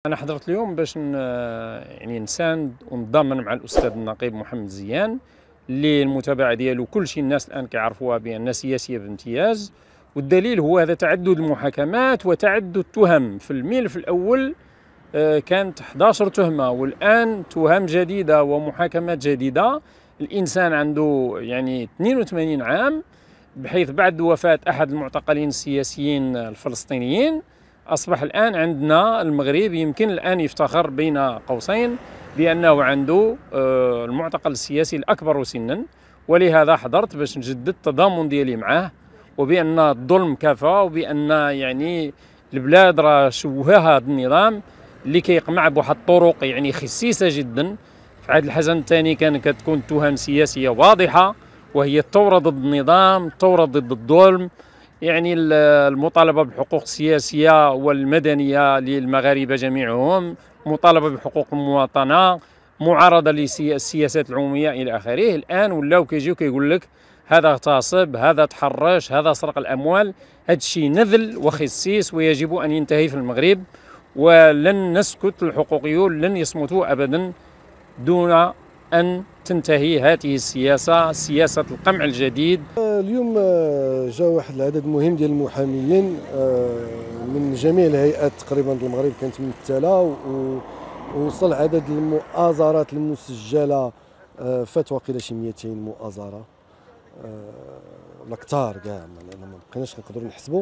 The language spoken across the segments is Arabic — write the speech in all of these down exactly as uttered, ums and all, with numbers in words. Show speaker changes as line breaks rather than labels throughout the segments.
أنا حضرت اليوم باش يعني نساند ونتضامن مع الأستاذ النقيب محمد زيان اللي المتابعة ديالو كل شيء الناس الآن كيعرفوها بأنها سياسية بامتياز، والدليل هو هذا تعدد المحاكمات وتعدد التهم. في الملف الأول كانت إحدى عشرة تهمة، والآن تهم جديدة ومحاكمات جديدة. الإنسان عنده يعني اثنين وثمانين عام، بحيث بعد وفاة أحد المعتقلين السياسيين الفلسطينيين أصبح الآن عندنا المغرب يمكن الآن يفتخر بين قوسين بأنه عنده المعتقل السياسي الأكبر سنا. ولهذا حضرت باش نجدد التضامن ديالي معه، وبأن الظلم كفى، وبأن يعني البلاد راه شوهها هذا النظام اللي كيقمع بواحد الطرق يعني خسيسة جدا. في عهد الحسن الثاني كان كتكون تهم سياسية واضحة، وهي الثورة ضد النظام، الثورة ضد الظلم، يعني المطالبة بالحقوق السياسية والمدنية للمغاربة جميعهم، مطالبة بحقوق المواطنة، معارضة للسياسات العمومية إلى آخره. الآن ولاو كيجيو كيقول لك هذا اغتصب، هذا تحرش، هذا سرق الأموال. هذا الشيء نذل وخسيس ويجب أن ينتهي في المغرب، ولن نسكت. الحقوقيون لن يصمتوا أبدا دون أن تنتهي هذه السياسة، سياسة القمع الجديد.
اليوم جاء واحد العدد مهم ديال المحاميين من جميع الهيئات تقريبا المغرب كانت ممثله، ووصل عدد المؤازرات المسجله فات واقيلا شي مئتين مؤازره ولا كثار كاع، لان ما بقيناش نقدروا نحسبوا،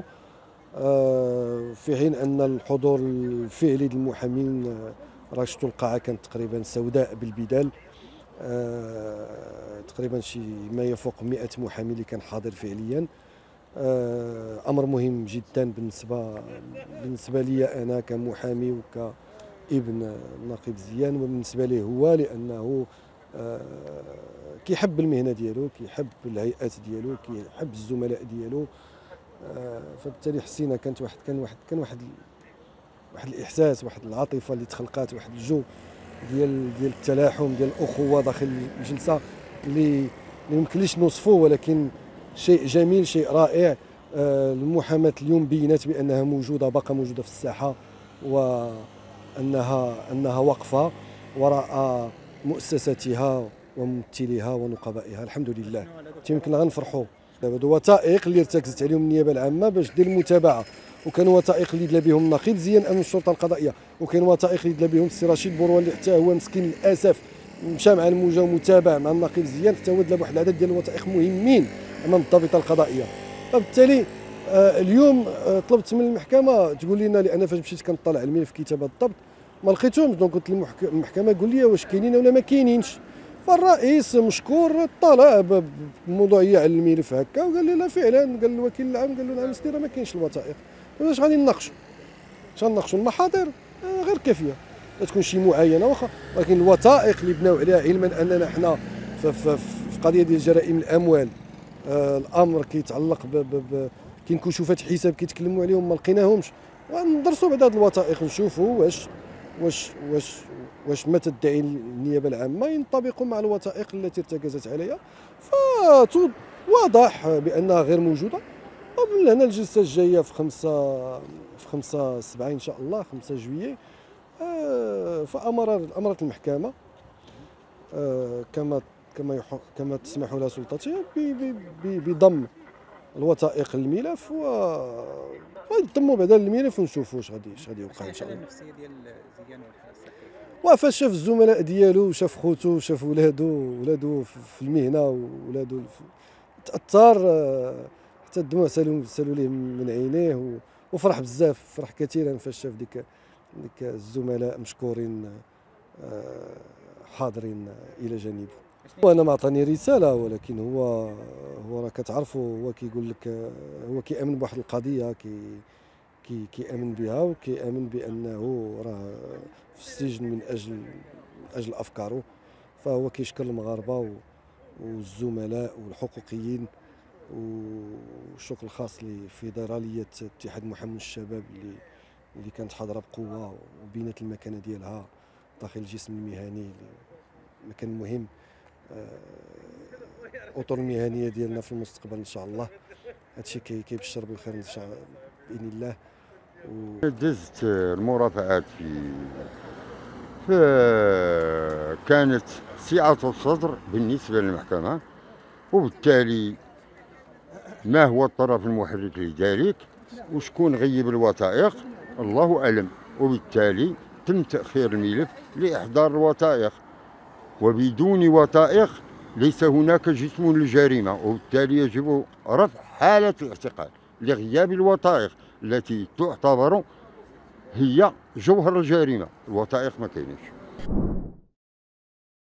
في حين ان الحضور الفعلي ديال المحامين راه شفتوا القاعه كانت تقريبا سوداء بالبدال. آه، تقريبا شي ما يفوق مئة محامي اللي كان حاضر فعليا. آه، امر مهم جدا بالنسبه بالنسبه لي انا كمحامي وكابن النقيب زيان، وبالنسبه ليه هو لانه آه، كيحب المهنه ديالو، كيحب الهيئات ديالو، كيحب الزملاء ديالو. آه، فبالتالي حسينا كانت واحد كان واحد كان واحد واحد الاحساس، واحد العاطفه اللي تخلقات، واحد الجو ديال ديال التلاحم، ديال الاخوه داخل الجلسه اللي اللي يمكنليش نوصفوه، ولكن شيء جميل، شيء رائع. آه المحاماه اليوم بينت بانها موجوده، باقا موجوده في الساحه، وانها انها واقفه وراء مؤسساتها وممثليها ونقبائها. الحمد لله يمكن غنفرحوا. دابا هادو وثائق اللي ارتكزت عليهم النيابه العامه باش دير المتابعه، وكانوا وثائق اللي دلا بهم النقيب زيان امن الشرطه القضائيه، وكاين وثائق اللي دلا بهم السي رشيد بوروان اللي حتى هو مسكين للاسف مشى مع الموجه ومتابع مع النقيب زيان، حتى هو دلا بواحد العدد ديال الوثائق مهمين امام الضابطه القضائيه. فبالتالي آه اليوم آه طلبت من المحكمه تقول لنا، لان فاش مشيت كنطلع على الملف كتابه الضبط ما لقيتهمش، دونك قلت للمحكمه قول لي واش كاينين ولا ما كاينينش. فالرئيس مشكور طلع بموضوعيه على الملف هكا وقال لي لا فعلا، قال الوكيل العام قال له نعم سيدي راه ما كاينش الوثائق. واش غادي نناقشوا؟ اش غنناقشوا؟ المحاضر آه غير كافيه، لا تكون شي معاينه واخا، ولكن الوثائق اللي بناو عليها، علما اننا حنا في, في, في قضيه ديال جرائم الاموال آه الامر كيتعلق ب, ب, ب كاين كشوفات حساب كيتكلموا عليهم ما لقيناهمش، وندرسوا بعد هاد الوثائق نشوفوا واش واش واش واش ما تدعي النيابه العامه ينطبق مع الوثائق التي ارتكزت عليها. فواضح بانها غير موجوده. ومن هنا الجلسه الجايه في خمسة في خمسة سبعة ان شاء الله، خمسة جويي، فامر امرت المحكمه كما كما كما تسمح لها سلطتها بضم الوثائق للملف، ويضموا بعدا الملف ونشوفوا واش غادي اش غادي يوقع ان شاء الله.
النفسيه ديال زيان
وفاش شاف الزملاء ديالو، شاف خوتو، شاف ولادو ولادو في المهنه، ولادو تاثر حتى الدموع سالوا سالوا ليه من عينيه، وفرح بزاف، فرح كثيرا فاش شاف ديك ديك الزملاء مشكورين حاضرين الى جانبه. وانا ما عطاني رساله، ولكن هو هو راه كتعرفوا، هو كيقول لك هو كيامن بواحد القضيه، كي كي كيامن بها، وكيامن بانه راه في السجن من اجل من اجل افكاره. فهو كيشكر المغاربه والزملاء والحقوقيين، والشكر الخاص لفيدراليه اتحاد محامين الشباب اللي اللي كانت حاضره بقوه وبينت المكانه ديالها داخل الجسم المهني، مكان مهم. الاطر المهنيه ديالنا في المستقبل ان شاء الله، هادشي كيبشر بالخير ان شاء الله باذن الله.
دزت المرافعات في فكانت سعة الصدر بالنسبة للمحكمة، وبالتالي ما هو الطرف المحرك لذلك وشكون غيب الوثائق الله أعلم، وبالتالي تم تأخير الملف لإحضار الوثائق، وبدون وثائق ليس هناك جسم للجريمة، وبالتالي يجب رفع حالة الاعتقال لغياب الوثائق التي تعتبر هي جوهر الجريمة. الوثائق ما كاينش.